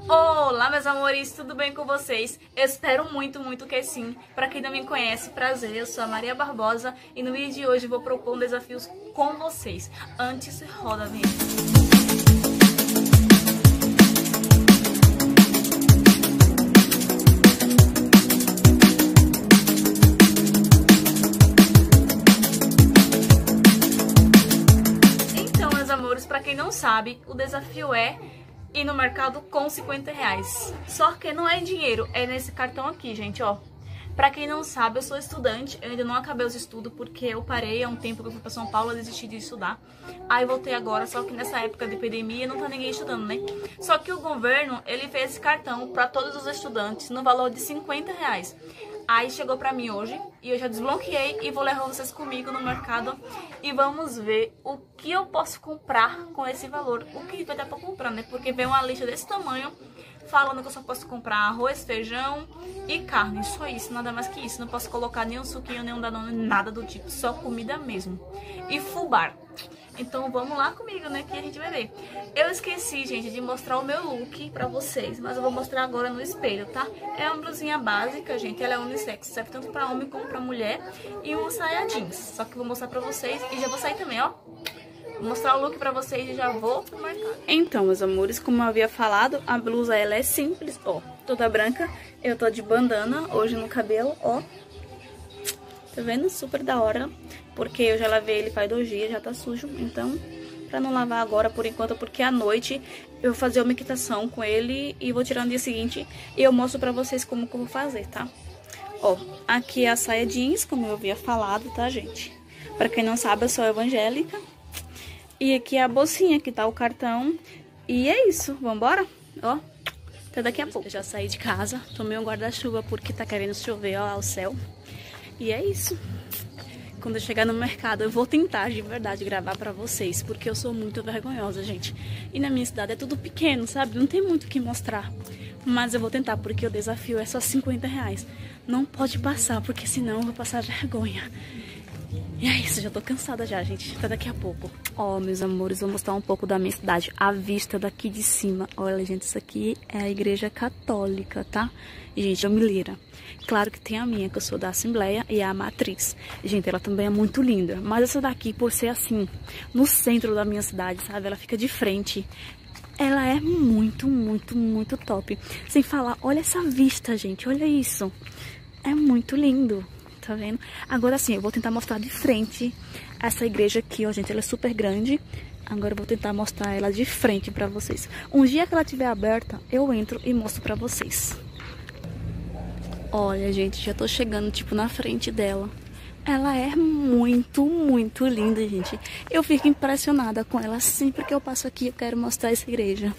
Olá, meus amores, tudo bem com vocês? Eu espero muito que sim. Pra quem não me conhece, prazer, eu sou a Maria Barbosa e no vídeo de hoje eu vou propor um desafio com vocês. Antes, roda a vinheta. Pra quem não sabe, o desafio é ir no mercado com R$50. Só que não é dinheiro, é nesse cartão aqui, gente, ó. Pra quem não sabe, eu sou estudante, eu ainda não acabei os estudos porque eu parei há um tempo que eu fui pra São Paulo, eu desisti de estudar. Aí voltei agora, só que nessa época de epidemia não tá ninguém estudando, né? Só que o governo, ele fez esse cartão pra todos os estudantes no valor de R$50. Aí chegou pra mim hoje e eu já desbloqueei e vou levar vocês comigo no mercado e vamos ver o que eu posso comprar com esse valor. O que vai dar pra comprar, né? Porque vem uma lista desse tamanho falando que eu só posso comprar arroz, feijão e carne. Só isso, nada mais que isso. Não posso colocar nenhum suquinho, nenhum danone, nada do tipo. Só comida mesmo. E fubá. Então vamos lá comigo, né, que a gente vai ver. Eu esqueci, gente, de mostrar o meu look pra vocês, mas eu vou mostrar agora no espelho, tá? É uma blusinha básica, gente, ela é unissex, serve tanto pra homem como pra mulher. E uma saia jeans, só que eu vou mostrar pra vocês e já vou sair também, ó. Vou mostrar o look pra vocês e já vou pro mercado. Então, meus amores, como eu havia falado, a blusa, ela é simples, ó, toda branca. Eu tô de bandana hoje no cabelo, ó. Tá vendo? Super da hora. Porque eu já lavei ele faz 2 dias, já tá sujo. Então, pra não lavar agora por enquanto, porque à noite eu vou fazer uma equitação com ele e vou tirar no dia seguinte. E eu mostro pra vocês como que eu vou fazer, tá? Ó, aqui é a saia jeans, como eu havia falado, tá, gente? Pra quem não sabe, eu sou evangélica. E aqui é a bolsinha, que tá o cartão. E é isso, vambora? Ó, até daqui a pouco. Eu já saí de casa, tomei um guarda-chuva porque tá querendo chover, ó, ao céu. E é isso. Quando eu chegar no mercado, eu vou tentar de verdade gravar pra vocês, porque eu sou muito vergonhosa, gente. E na minha cidade é tudo pequeno, sabe? Não tem muito o que mostrar. Mas eu vou tentar, porque o desafio é só R$50. Não pode passar, porque senão eu vou passar vergonha. E é isso, já tô cansada já, gente. Até daqui a pouco. Ó, meus amores, vou mostrar um pouco da minha cidade. A vista daqui de cima. Olha, gente, isso aqui é a igreja católica, tá? E, gente, é humilheira. Claro que tem a minha, que eu sou da Assembleia, e a matriz. Gente, ela também é muito linda. Mas essa daqui, por ser assim, no centro da minha cidade, sabe? Ela fica de frente. Ela é muito top. Sem falar, olha essa vista, gente. Olha isso. É muito lindo. Tá vendo? Agora sim, eu vou tentar mostrar de frente essa igreja aqui, ó, gente. Ela é super grande. Agora eu vou tentar mostrar ela de frente pra vocês. Um dia que ela estiver aberta, eu entro e mostro pra vocês. Olha, gente, já tô chegando, tipo, na frente dela. Ela é muito linda, gente. Eu fico impressionada com ela. Sempre que eu passo aqui, eu quero mostrar essa igreja.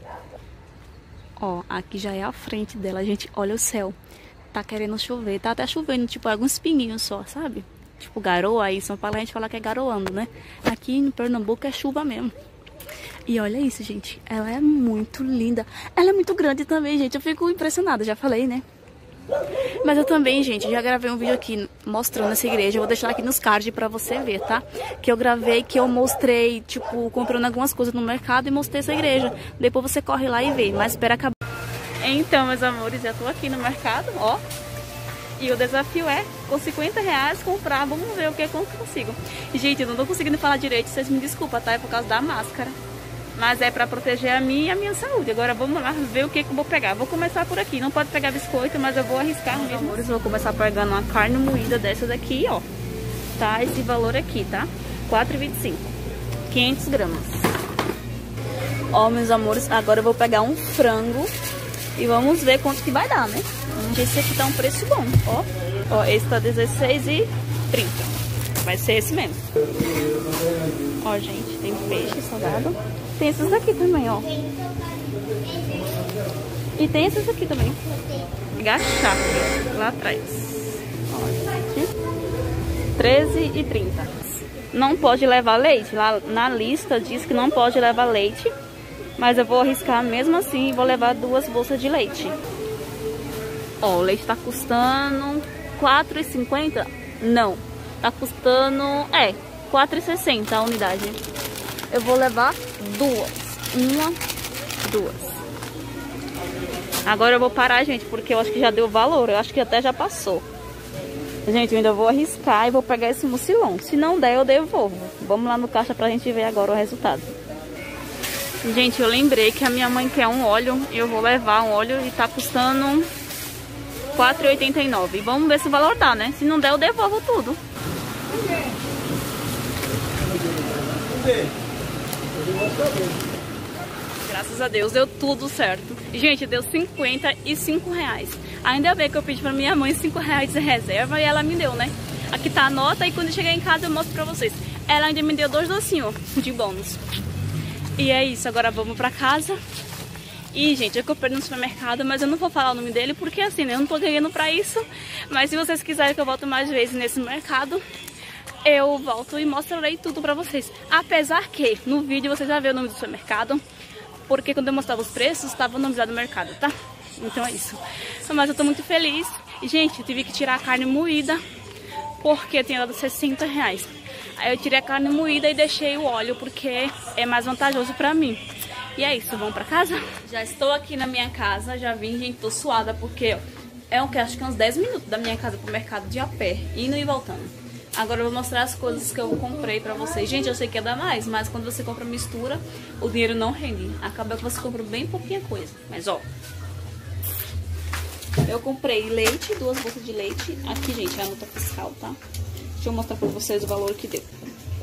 Ó, aqui já é a frente dela, gente. Olha o céu. Tá querendo chover. Tá até chovendo, tipo, alguns pinguinhos só, sabe? Tipo, garoa. Aí em São Paulo a gente fala que é garoando, né? Aqui em Pernambuco é chuva mesmo. E olha isso, gente. Ela é muito linda. Ela é muito grande também, gente. Eu fico impressionada, já falei, né? Mas eu também, gente, já gravei um vídeo aqui mostrando essa igreja. Eu vou deixar aqui nos cards pra você ver, tá? Que eu gravei, que eu mostrei, tipo, comprando algumas coisas no mercado e mostrei essa igreja. Depois você corre lá e vê, mas espera acabar. Então, meus amores, já tô aqui no mercado, ó. E o desafio é, com R$50, comprar. Vamos ver o que eu consigo. Gente, eu não tô conseguindo falar direito, vocês me desculpem, tá? É por causa da máscara. Mas é pra proteger a mim e a minha saúde. Agora vamos lá ver o que eu vou pegar. Vou começar por aqui. Não pode pegar biscoito, mas eu vou arriscar mesmo. Amores, vou começar pegando uma carne moída dessa daqui, ó. Tá? Esse valor aqui, tá? R$4,25. 500 gramas. Ó, meus amores, agora eu vou pegar um frango. E vamos ver quanto que vai dar, né? Esse aqui tá um preço bom, ó. Ó, esse tá R$16,30. Vai ser esse mesmo. Ó, gente, tem peixe salgado. Tem esses daqui também, ó. E tem esses aqui também. Gachá, lá atrás. Ó, gente. R$13,30. Não pode levar leite. Lá na lista diz que não pode levar leite. Mas eu vou arriscar mesmo assim e vou levar 2 bolsas de leite. Ó, o leite tá custando R$4,50? Não. Tá custando, R$4,60 a unidade. Eu vou levar 2. 1, 2. Agora eu vou parar, gente, porque eu acho que já deu valor. Eu acho que até já passou. Gente, eu ainda vou arriscar e vou pegar esse mucilão. Se não der, eu devolvo. Vamos lá no caixa pra gente ver agora o resultado. Gente, eu lembrei que a minha mãe quer um óleo. Eu vou levar um óleo e tá custando R$4,89. E vamos ver se o valor dá, né? Se não der, eu devolvo tudo. Graças a Deus, deu tudo certo. Gente, deu R$55. Ainda bem que eu pedi pra minha mãe R$5 de reserva e ela me deu, né? Aqui tá a nota e quando eu chegar em casa eu mostro pra vocês. Ela ainda me deu 2 docinhos de bônus. E é isso, agora vamos pra casa. E, gente, eu comprei no supermercado, mas eu não vou falar o nome dele porque, assim, né, eu não tô ganhando pra isso. Mas se vocês quiserem que eu volte mais vezes nesse mercado, eu volto e mostrarei tudo pra vocês. Apesar que, no vídeo, vocês já viram o nome do supermercado, porque quando eu mostrava os preços, estava o nome do mercado, tá? Então é isso. Mas eu tô muito feliz. E, gente, eu tive que tirar a carne moída, porque tinha dado R$60. Aí eu tirei a carne moída e deixei o óleo, porque é mais vantajoso pra mim. E é isso, vamos pra casa? Já estou aqui na minha casa, já vim, gente, tô suada, porque é o que? Acho que uns 10 minutos da minha casa pro mercado de a pé, indo e voltando. Agora eu vou mostrar as coisas que eu comprei pra vocês. Gente, eu sei que ia dar mais, mas quando você compra mistura, o dinheiro não rende. Acaba que você compra bem pouquinha coisa. Mas, ó, eu comprei leite, 2 bolsas de leite. Aqui, gente, é a nota fiscal, tá? Deixa eu mostrar pra vocês o valor que deu.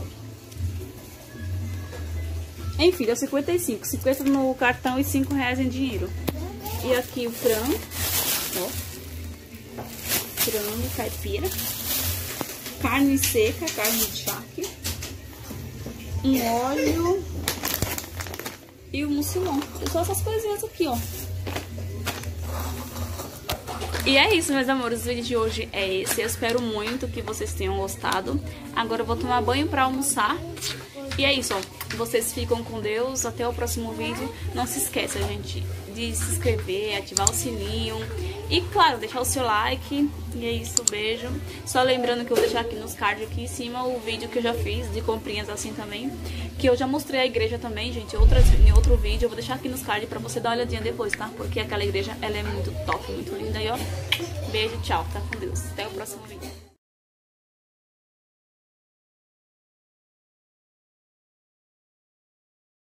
Enfim, deu 55. 50 no cartão e R$5 em dinheiro. E aqui o frango, ó. Frango caipira. Carne seca, carne de charque. Um óleo. E o mucilão. Só essas coisinhas aqui, ó. E é isso, meus amores, o vídeo de hoje é esse. Eu espero muito que vocês tenham gostado. Agora eu vou tomar banho pra almoçar. E é isso, ó. Vocês ficam com Deus. Até o próximo vídeo. Não se esqueça, gente, de se inscrever, ativar o sininho. E, claro, deixar o seu like. E é isso, beijo. Só lembrando que eu vou deixar aqui nos cards aqui em cima o vídeo que eu já fiz de comprinhas assim também. Que eu já mostrei a igreja também, gente, em outro vídeo. Eu vou deixar aqui nos cards pra você dar uma olhadinha depois, tá? Porque aquela igreja, ela é muito top, muito linda. E, ó, beijo, tchau. Tá com Deus. Até o próximo vídeo.